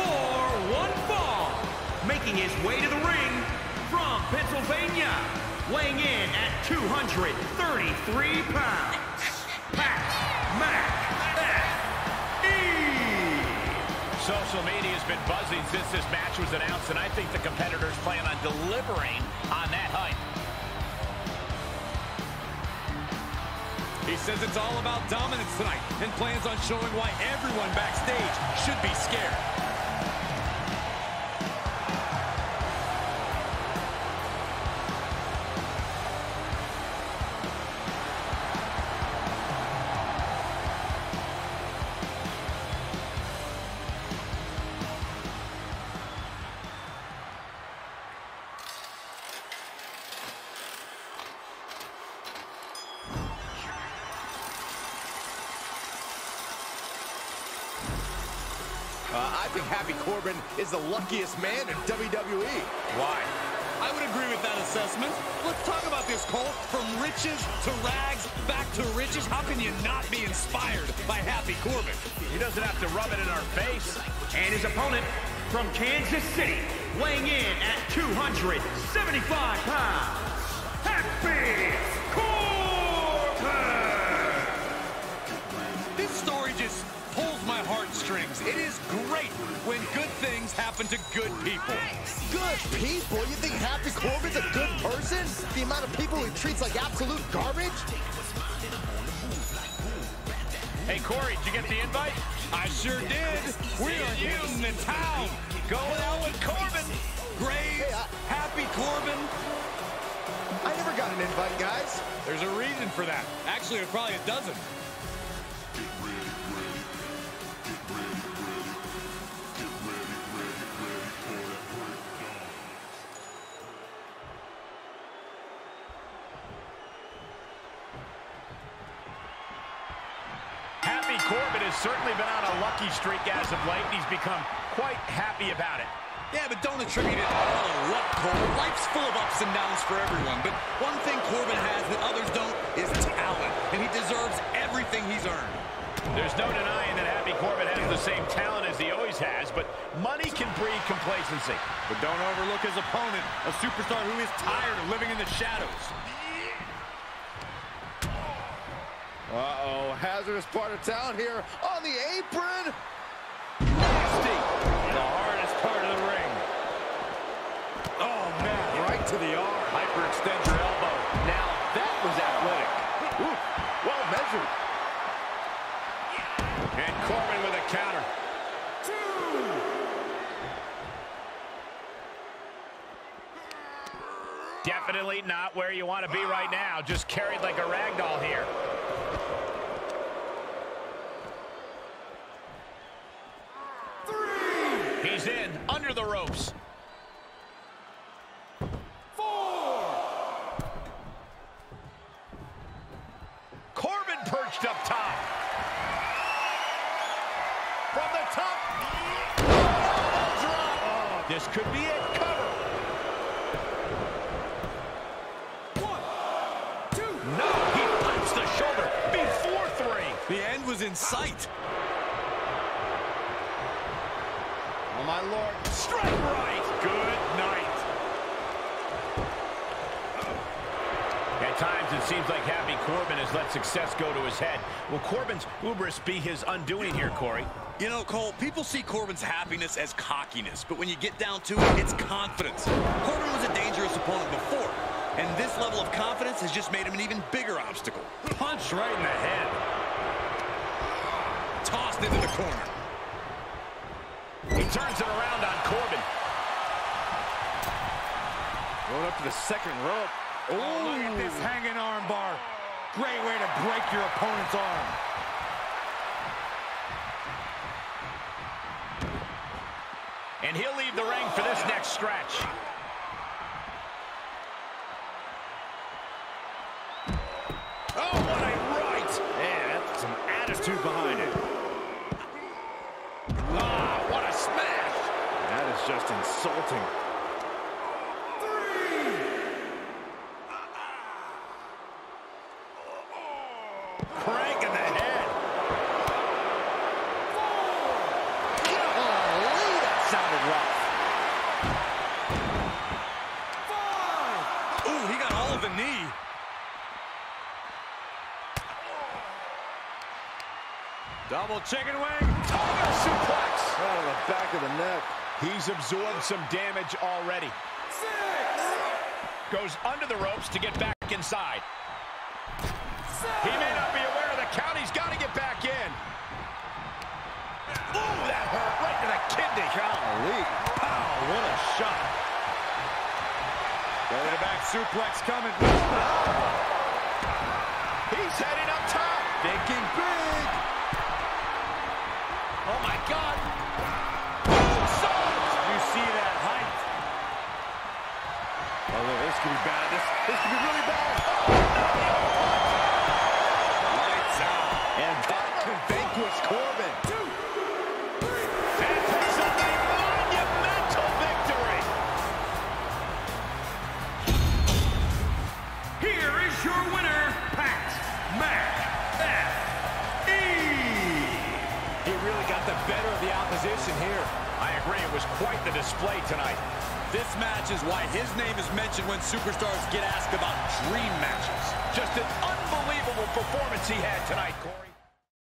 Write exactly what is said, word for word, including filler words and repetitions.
for one fall, making his way to the ring from Pennsylvania, weighing in at two hundred thirty-three pounds, Pat McAfee. Social media has been buzzing since this match was announced, and I think the competitors plan on delivering on that hype. He says it's all about dominance tonight and plans on showing why everyone backstage should be scared. Uh, I think Happy Corbin is the luckiest man in W W E. Why? I would agree with that assessment. Let's talk about this, Cole. From riches to rags, back to riches. How can you not be inspired by Happy Corbin? He doesn't have to rub it in our face. And his opponent from Kansas City, weighing in at two hundred seventy-five pounds, Happy Corbin! This story just pulls my heartstrings. It is great when good things happen to good people. Good people? You think Happy Corbin's a good person? The amount of people he treats like absolute garbage? Hey, Corey, did you get the invite? I sure did. We are in the town. Going out with Corbin. Graves, Hey, I- Happy Corbin. I never got an invite, guys. There's a reason for that. Actually, there's probably a dozen. Happy Corbin has certainly been on a lucky streak as of late, and he's become quite happy about it. Yeah, but don't attribute it all to luck, Cole. Life's full of ups and downs for everyone. But one thing Corbin has that others don't is talent. And he deserves everything he's earned. There's no denying that Happy Corbin has the same talent as he always has, but money can breed complacency. But don't overlook his opponent, a superstar who is tired of living in the shadows. Uh-oh, hazardous part of town here on the apron. Nasty. The hardest part of the ring. Oh, man. Right to the arm. Hyperextend your elbow. Now, that was athletic. Ooh, well measured. And Corbin with a counter. Definitely not where you want to be right now. Just carried like a rag doll here. Three. He's in, under the ropes. Four. Corbin perched up top. From the top. Oh, drop. Oh, this could be it. Cover. No, he punched the shoulder before three. The end was in sight. Oh, my Lord. Strike right. Good night. At times, it seems like Happy Corbin has let success go to his head. Will Corbin's hubris be his undoing here, Corey? You know, Cole, people see Corbin's happiness as cockiness, but when you get down to it, it's confidence. Corbin was a dangerous opponent before, and this level of confidence has just made him an even bigger obstacle. Punch right in the head. Tossed into the corner. He turns it around on Corbin. Going up to the second rope. Oh, look at this hanging arm bar. Great way to break your opponent's arm. And he'll leave the ring for this next stretch. Oh, what a right! Yeah, that's some attitude behind it. Ah, what a smash! That is just insulting. Crank in the head. Golly, that's it rough. Ooh, he got all of the knee. Double chicken wing. Tiger suplex. Right on the back of the neck. He's absorbed some damage already. Six. Goes under the ropes to get back inside. Six. He may not be aware of the count. He's got to get back in. Ooh, that hurt right to the kidney. Golly. Wow, what a shot. Belly to back suplex coming. He's heading up top. Thinking big. Oh, my God. Did you see that height? Oh, look, this could be bad. This, this could be really bad. Lights out. And that could vanquish Corbin. Two, three. And takes a monumental victory. Here is your winner, Pat McAfee. He really got the better of the opposition here. I agree, it was quite the display tonight. This match is why his name is mentioned when superstars get asked about dream matches. Just an unbelievable performance he had tonight, Corey.